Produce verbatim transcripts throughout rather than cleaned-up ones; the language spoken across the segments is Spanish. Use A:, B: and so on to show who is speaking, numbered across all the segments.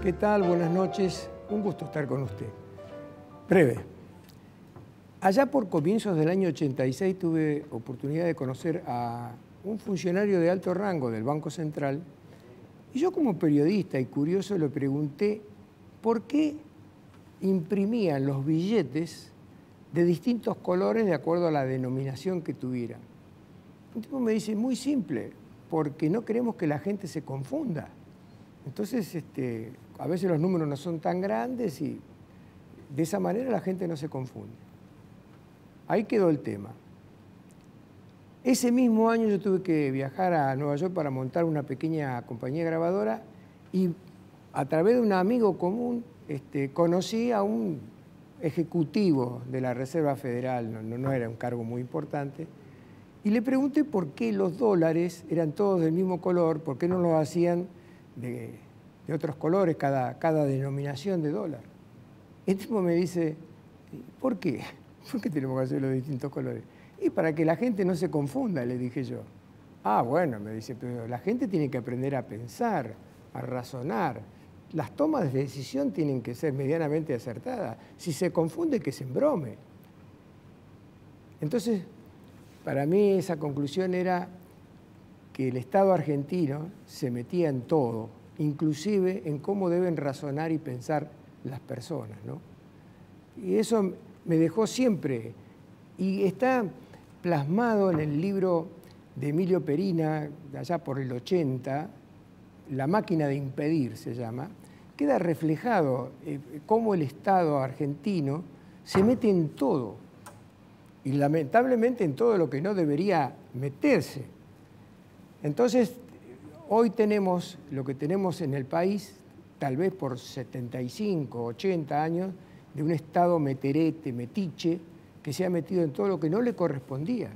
A: ¿Qué tal? Buenas noches. Un gusto estar con usted. Breve. Allá por comienzos del año ochenta y seis tuve oportunidad de conocer a un funcionario de alto rango del Banco Central y yo como periodista y curioso le pregunté por qué imprimían los billetes de distintos colores de acuerdo a la denominación que tuvieran. Un tipo me dice, muy simple, porque no queremos que la gente se confunda. Entonces, este, a veces los números no son tan grandes y de esa manera la gente no se confunde. Ahí quedó el tema. Ese mismo año yo tuve que viajar a Nueva York para montar una pequeña compañía grabadora y a través de un amigo común este, conocí a un ejecutivo de la Reserva Federal, no, no, no era un cargo muy importante, y le pregunté por qué los dólares eran todos del mismo color, por qué no los hacían de, de otros colores, cada, cada denominación de dólar. El tipo me dice, ¿por qué? ¿Por qué tenemos que hacerlo de distintos colores? Y para que la gente no se confunda, le dije yo. Ah, bueno, me dice, pero la gente tiene que aprender a pensar, a razonar. Las tomas de decisión tienen que ser medianamente acertadas. Si se confunde, que se embrome. Entonces, para mí esa conclusión era que el Estado argentino se metía en todo, inclusive en cómo deben razonar y pensar las personas, ¿no? Y eso me dejó siempre, y está plasmado en el libro de Emilio Perina, de allá por el ochenta, La máquina de impedir se llama, queda reflejado eh, cómo el Estado argentino se mete en todo, y lamentablemente en todo lo que no debería meterse. Entonces, hoy tenemos lo que tenemos en el país, tal vez por setenta y cinco, ochenta años, de un Estado meterete, metiche, que se ha metido en todo lo que no le correspondía.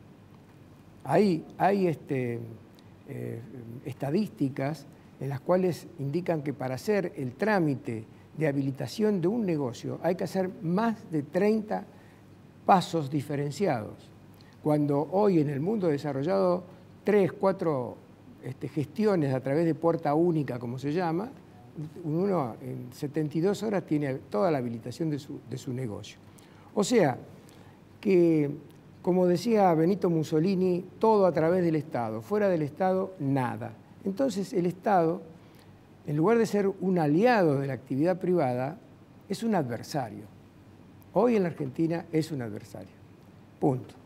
A: Hay, hay este, eh, estadísticas en las cuales indican que para hacer el trámite de habilitación de un negocio hay que hacer más de treinta pasos diferenciados, cuando hoy en el mundo desarrollado tres, cuatro este, gestiones a través de puerta única, como se llama, uno en setenta y dos horas tiene toda la habilitación de su, de su negocio. O sea, que, como decía Benito Mussolini, todo a través del Estado, fuera del Estado, nada. Entonces el Estado, en lugar de ser un aliado de la actividad privada, es un adversario. Hoy en la Argentina es un adversario. Punto.